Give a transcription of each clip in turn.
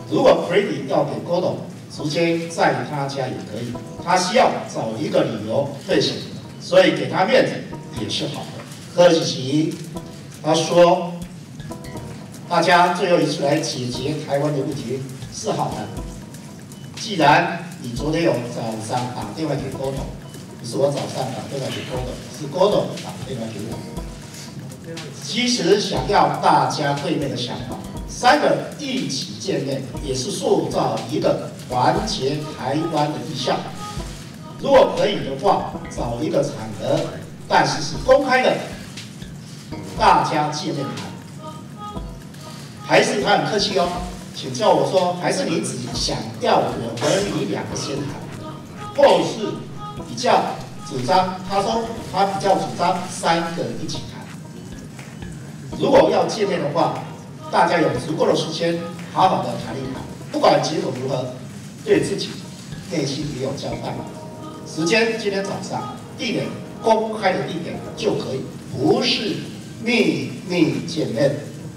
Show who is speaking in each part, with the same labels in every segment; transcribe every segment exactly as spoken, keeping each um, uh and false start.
Speaker 1: 如果 Freddy 要给郭董直接在他家也可以，他需要找一个理由退选，所以给他面子也是好的。柯主席他说，大家最后一次来解决台湾的问题是好的。既然你昨天有早上打电话给郭董，不是我早上打电话给郭董，是郭董打电话给我。其实想要大家对面的想法，三个一起见面，也是塑造一个团结台湾的意向。如果可以的话，找一个场合，但是是公开的，大家见面谈。还是他很客气哦，请教我说，还是你只想要我和你两个先谈，或是比较主张？他说他比较主张三个一起谈。如果要见面的话，大家有足够的时间，好好的谈一谈，不管结果如何，对自己内心也有交代。时间今天早上，地点公开的地点就可以，不是秘密见面。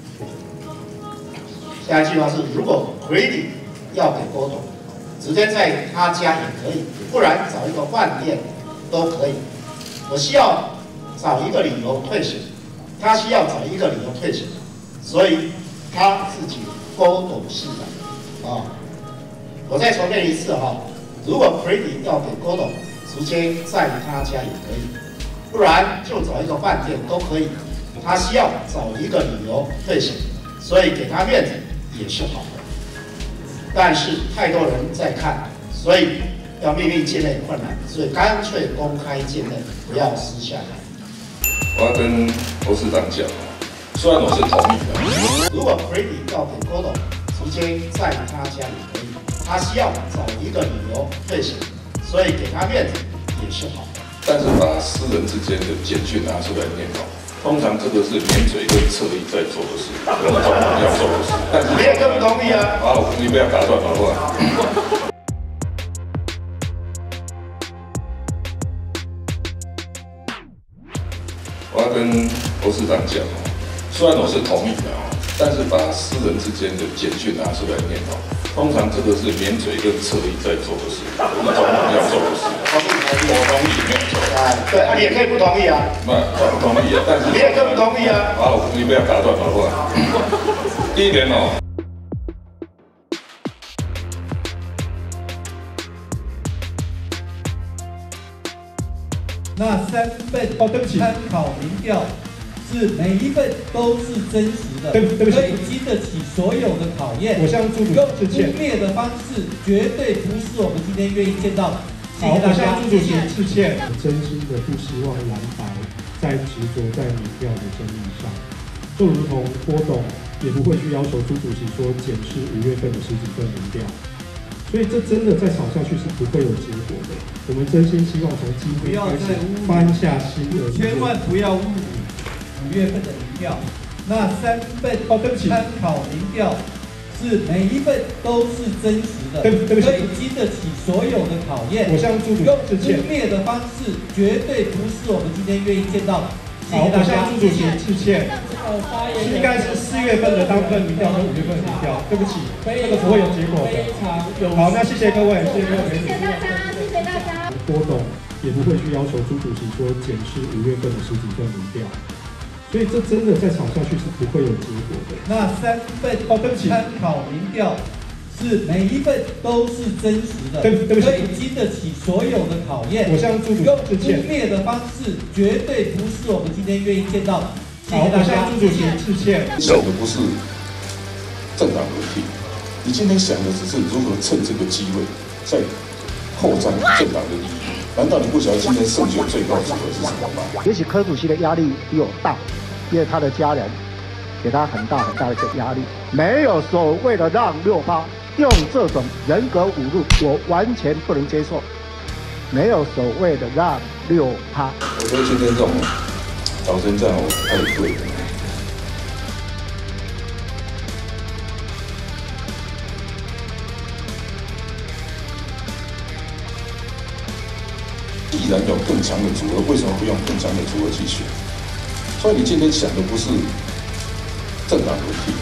Speaker 1: 下一句话是：如果 Freddy 要给郭董，直接在他家也可以，不然找一个饭店都可以。我需要找一个理由退选。他需要找一个理由退选，所以他自己郭董事长啊，我再重申一次哈，如果 Freddy 要给郭董，直接在他家也可以，不然就找一个饭店都可以。他需要找一个理由退选，所以给他面子也是好的。但是太多人在看，所以要秘密见面困难，所以干脆公开见面，不要私下谈。
Speaker 2: 我要跟侯市长讲，虽然我是同意的。
Speaker 1: 如果 Freddy 要给郭董，直接在他家也可以，他需要找一个理由退选，所以给他面子也是好的。
Speaker 2: 但是把私人之间的简讯拿出来念叨，通常这个是免嘴跟侧翼在做的事，我们总统要做的事。但是
Speaker 1: 你也更不同意啊！
Speaker 2: 好，你不要打断好不好？我要跟侯市长讲，虽然我是同意的啊，但是把私人之间的简讯拿出来念叨，通常这个是免嘴跟侧翼在做的事，我们总统要做的事。我同意，没有错。
Speaker 1: 对啊，你也可以不同意啊。
Speaker 2: 不，我同意啊，但是
Speaker 1: 你也更不同意啊。
Speaker 2: 好，你不要打断好不好？第一点哦。
Speaker 3: 那三份哦，对不起，参考民调是每一份都是真实的，对对不起，可以经得起所有的考验。我向朱主席用污蔑的方式，绝对不是我们今天愿意见到。好，我向朱主席致歉。
Speaker 4: 我真心的不希望蓝白再执着在民调的争议上，就如同郭董也不会去要求朱主席说检视五月份的十几份民调。所以这真的再吵下去是不会有结果的。我们真心希望从今天开始翻下新的，
Speaker 3: 千万不要误五月份的民调。那三份哦，对不起，参考民调是每一份都是真实的，对对不起，可以经得起所有的考验。我向朱主席致歉。用污蔑的方式，绝对不是我们今天愿意见到。好，我向朱主席致歉。应该是四月份的当份民调跟五月份的民调，对不起，这个不会有结果的。好，那谢谢各位，谢谢各位媒体。谢谢大家，谢谢大家。郭董也不会去要求朱主席说检视五月份的十几份民调，所以这真的再吵下去是不会有结果的。那三份哦，对不起，参考民调是每一份都是真实的，对对不起，可以经得起所有的考验。我向朱主席致歉。用污蔑的方式，绝对不是我们今天愿意见到。好，我向朱主席致歉。
Speaker 2: 想的不是政党轮替，你今天想的只是如何趁这个机会在后占政党的利益。难道你不晓得今天胜选最高组合是什么吗？
Speaker 5: 也许柯主席的压力比我大，因为他的家人给他很大很大的一个压力。没有所谓的让六趴，用这种人格侮辱，我完全不能接受。没有所谓的让六趴。
Speaker 2: 我觉得今天这种早晨战我太对了。既然有更强的组合，为什么不用更强的组合去选？所以你今天想的不是政党轮替，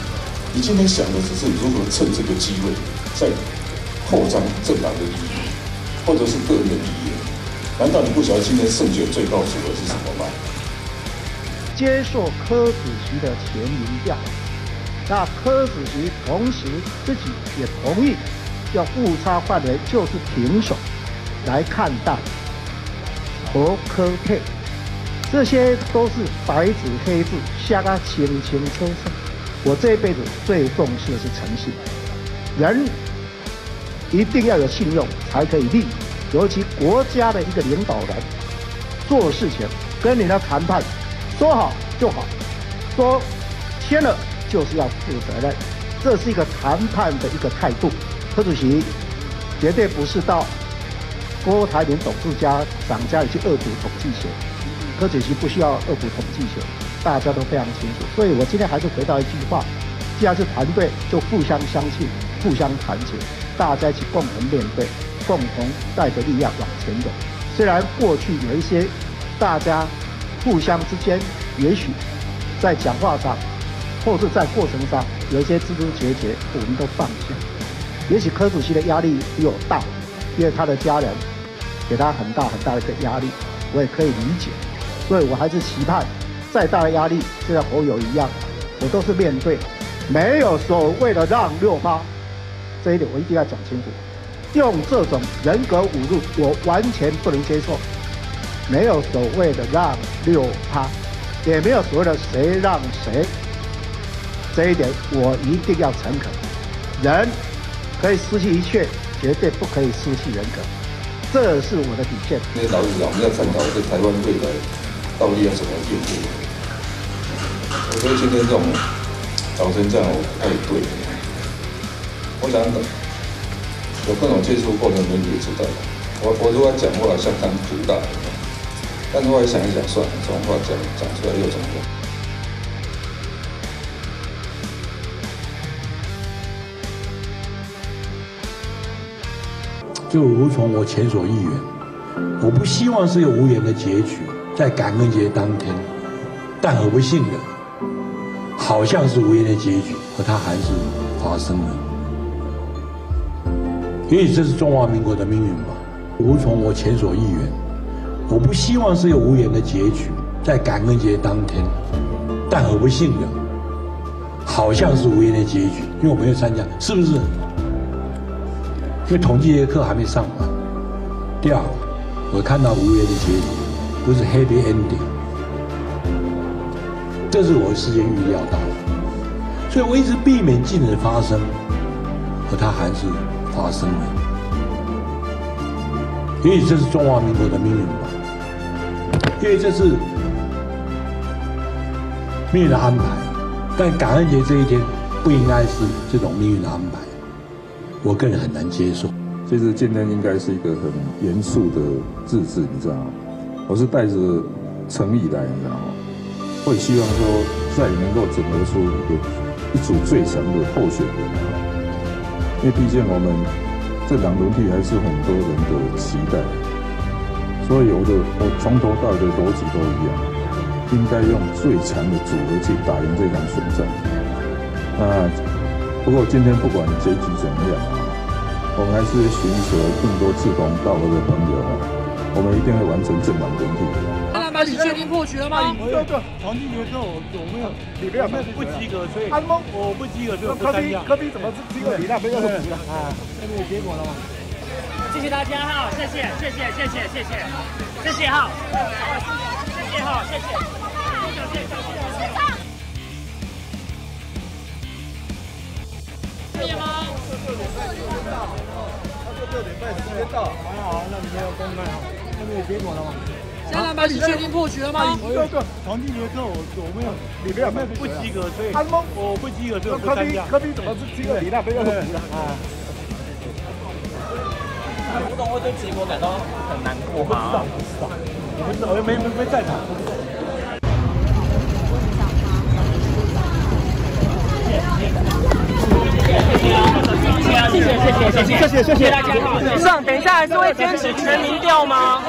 Speaker 2: 你今天想的只是如何趁这个机会再扩张政党的利益，或者是个人的利益。难道你不晓得今天胜选最高组合是什么吗？
Speaker 5: 接受柯主席的全民调，那柯主席同时自己也同意，要误差范围就是平手来看待和柯配，这些都是白纸黑字，写得清清楚楚。我这一辈子最重视的是诚信，人一定要有信用才可以立，尤其国家的一个领导人做事情跟你的谈判说好就好，说签了就是要负责任，这是一个谈判的一个态度。柯主席绝对不是到郭台铭董事家长家里去恶补统计学，柯主席不需要恶补统计学，大家都非常清楚。所以我今天还是回到一句话，既然是团队，就互相相信，互相团结，大家一起共同面对，共同带着力量往前走。虽然过去有一些大家互相之间也许在讲话上或是在过程上有一些枝枝节节，我们都放下。也许柯主席的压力比我大，因为他的家人给他很大很大的一个压力，我也可以理解。所以我还是期盼再大的压力，就像侯友一样，我都是面对，没有所谓的让六趴，这一点我一定要讲清楚。用这种人格侮辱，我完全不能接受。没有所谓的让六趴，也没有所谓的谁让谁，这一点我一定要诚恳。人可以失去一切，绝对不可以失去人格，这是我的底线。
Speaker 2: 那老实讲，我们要探讨这台湾未来到底要怎么应付。我觉得今天这种早晨这样太对了。我想有各种接触过的人也知道，我我如果讲话相当苦大的，但是我也想一想，算了，这种话讲讲出来又怎么样？
Speaker 6: 就如同我前所预言，我不希望是一个无言的结局，在感恩节当天，但很不幸的，好像是无言的结局，而它还是发生了。也许这是中华民国的命运吧。如同我前所预言，我不希望是一个无言的结局，在感恩节当天，但很不幸的，好像是无言的结局，因为我没有参加，是不是？因为统计学课还没上完。第二，我看到无言的结局，不是 happy ending， 这是我事先预料到的，所以我一直避免禁止发生，而它还是发生了。也许这是中华民国的命运吧，因为这是命运的安排，但感恩节这一天不应该是这种命运的安排。我个人很难接受。
Speaker 2: 其实今天应该是一个很严肃的日子，你知道吗？我是带着诚意来，你知道吗？会希望说在能够整合出一个一组最强的候选人，因为毕竟我们政党轮替还是很多人的期待，所以我的我从头到尾的逻辑都一样，应该用最强的组合去打赢这场选战。那不过今天不管结局怎么样啊，我们还是寻求更多志同道合的朋友啊，我们一定会完成政党轮替。
Speaker 7: 那把你确定破局了吗？
Speaker 8: 对对，统计学课我我没有，你没有不及格，所以安蒙我不及格，所以我不参加。科比科比怎么是及格？你那边又是不及格啊？那边有结果了吗？
Speaker 7: 谢谢大家哈，谢谢谢谢谢谢谢谢谢谢哈，谢谢哈，谢谢，谢谢谢谢。可以吗？六点半时间到，他说六点半时间到，还好，那你没有公开哈，那边有结果了吗？现在把你确定破局了吗？
Speaker 8: 对对，统计学课我我没有，你没有不及格，所以安蒙我不及格，所以我不参加。科比怎么是及格？你那边又是不及格啊？
Speaker 7: 吴总会对结果感到很难过吗？
Speaker 8: 我不知道，我不知道，我不知道，我没没没在场。谢谢谢谢谢谢。
Speaker 9: 谢谢谢谢谢谢大家。上，等一下还是会坚持全民调吗？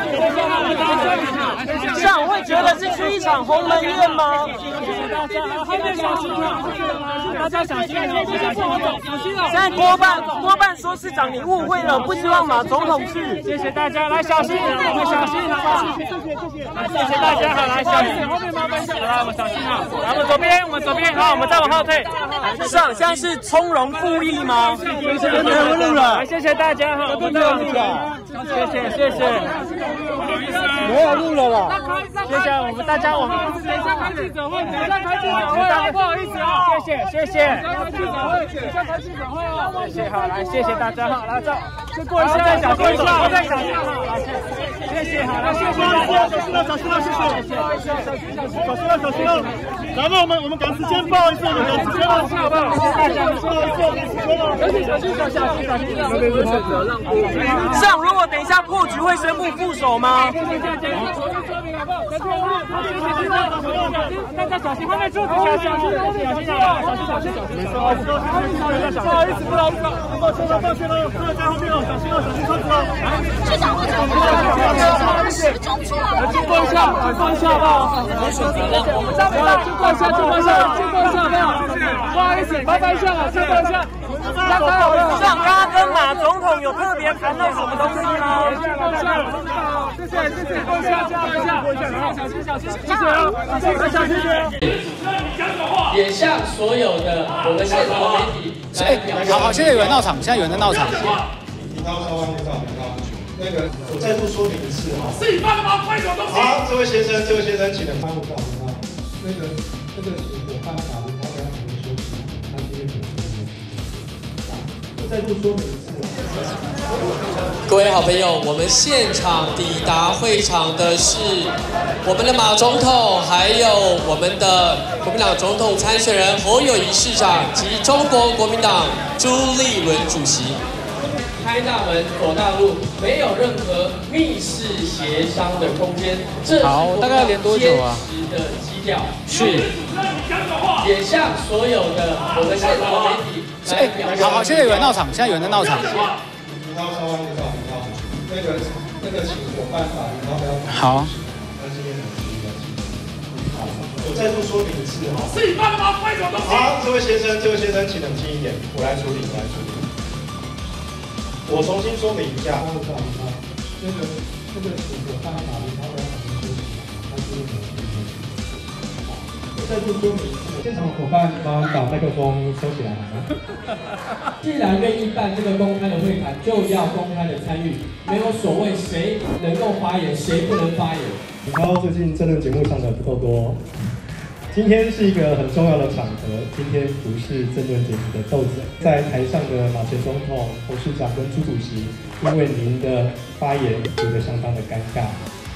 Speaker 9: 上会觉得这是一场鸿门宴吗？大家后面小心啊！大家小心啊！小心啊！现在多半多半说市长你误会了，不希望马总统去。谢谢大家，来小心，我们小心，好不好？谢谢谢谢，谢谢大家，好来小心，后面麻烦一下，来我们小心啊！来我们左边，我们左边，好，我们再往后退。上，现在是从容复议吗？谢谢，没有录了，谢谢大家哈，我们再往后退。谢谢谢谢，没有录了啦。谢谢我们大家，我们等一下开记者会，等一下开记者会，不好意思啊，谢谢谢谢。记者会，等一下开记者会哦。谢谢，好来，谢谢大家哈，来这，先过一下，再小心一下，再小心哈，谢谢，好来，谢谢大家，小心了，小心了，谢谢，谢谢，小心小心，小心了，小心了。然后我们我们赶时间，不好意思，我们赶时间了，好不好？谢谢大家，不好意思，赶时间了，小心小心小心小心小心，别别别，选择让步。上，如果等一下破局会宣布副手吗？谢谢大家，说明好不好？小心小心小心，大家小心后面出题，小心小心小心小心小心小心，没事，不好意思不好意思，不好意思，抱歉了抱歉了，不要在后面哦，小心哦小心车子哦。市长或者时钟出来，来经过一下，经过一下好不好？我们这边经过一下，经过一下，经过一下好不好？不好意思，麻烦一下啊，经过一下。上，刚刚跟马总统有特别谈到什么东西吗？谢谢谢谢，过一下，过一下，过一下，小心小心，谢谢哦，谢谢小心点。也向所有的我们现场的媒体来表示。好好，现在有人闹场，现在有人在闹场。
Speaker 1: 你到稍微介绍，你到那个，我再度说明一次哈。
Speaker 7: 是你办的吗？快手东西。
Speaker 1: 好，这位先生，这位先生，请能帮我告诉他，
Speaker 4: 那个这个请伙伴法律他要怎么休息，他今天怎么我再度说明一次。
Speaker 10: 各位好朋友，我们现场抵达会场的是我们的马总统，还有我们的国民党总统参选人侯友宜市长及中国国民党朱立伦主席。开大门，走大路，没有任何密室协商的空间。这是我们坚持的基调。是。也向所有的我们现场的媒体来表示。
Speaker 9: 好好，现在有人闹场，现在有人在闹场。
Speaker 1: 你到稍微介绍，你到那个那个请伙伴法律，要不要？
Speaker 9: 好。
Speaker 1: 那今天很好，我再度说明一次哈。
Speaker 7: 是你办的吗？快手东西。
Speaker 1: 好，这位先生，这位先生，请冷静一点，我来处理，我来处理。我重新说明一下。
Speaker 4: 那个那个那个请伙伴法律他要怎么休息，他今天怎么好，我再度说明一次。现场伙伴帮把麦克风收起来好吗？
Speaker 11: 既然愿意办这个公开的会谈，就要公开的参与，没有所谓谁能够发言，谁不能发言。
Speaker 4: 李涛最近政论节目上的不够多，今天是一个很重要的场合，今天不是政论节目的斗争。在台上的马前总统、侯市长跟朱主席，因为您的发言觉得相当的尴尬。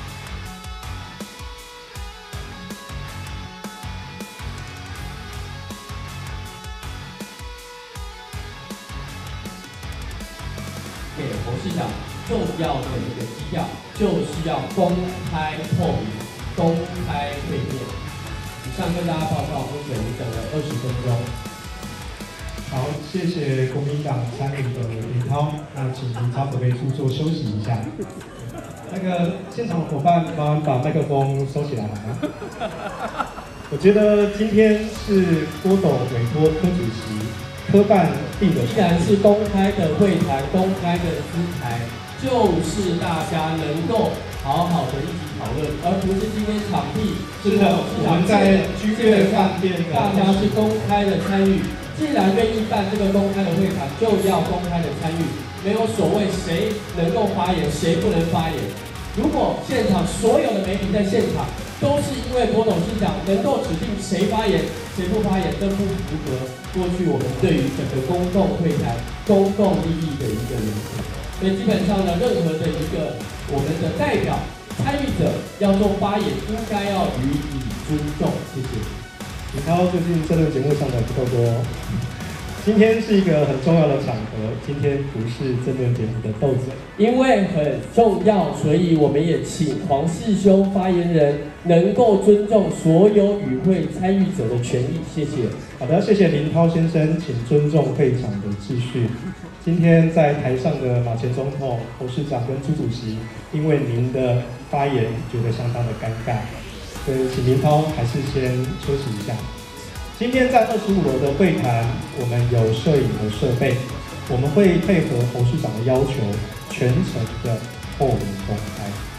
Speaker 11: 给侯市长重要的一个基调，就是要公开透明、公开会面。以上跟大家报告，目前等了二十分钟。
Speaker 4: 好，谢谢国民党参与的李涛，那请李涛可不可以出座休息一下？那个现场伙伴，麻烦把麦克风收起来好吗？我觉得今天是郭董委托柯主席。科办定的，
Speaker 11: 既然是公开的会谈、公开的姿态，就是大家能够好好的一起讨论，而不是今天场地是的，我们在剧院饭店，大家是公开的参与。既然愿意办这个公开的会谈，就要公开的参与，没有所谓谁能够发言，谁不能发言。如果现场所有的媒体在现场，都是因为郭董事长能够指定谁发言，谁不发言，都不符合过去我们对于整个公共会谈、公共利益的一个原则。所以基本上呢，任何的一个我们的代表、参与者要做发言，应该要予以尊重。谢谢。
Speaker 4: 李涛最近政论节目上的不够多， 今天是一个很重要的场合，今天不是争论节目的斗嘴，
Speaker 11: 因为很重要，所以我们也请黄世兄发言人能够尊重所有与会参与者的权益，谢谢。
Speaker 4: 好的，谢谢林涛先生，请尊重会场的秩序。今天在台上的马前总统、侯市长跟朱主席，因为您的发言觉得相当的尴尬，所以请林涛还是先休息一下。今天在二十五楼的会谈，我们有摄影的设备，我们会配合侯市长的要求，全程的透明公开。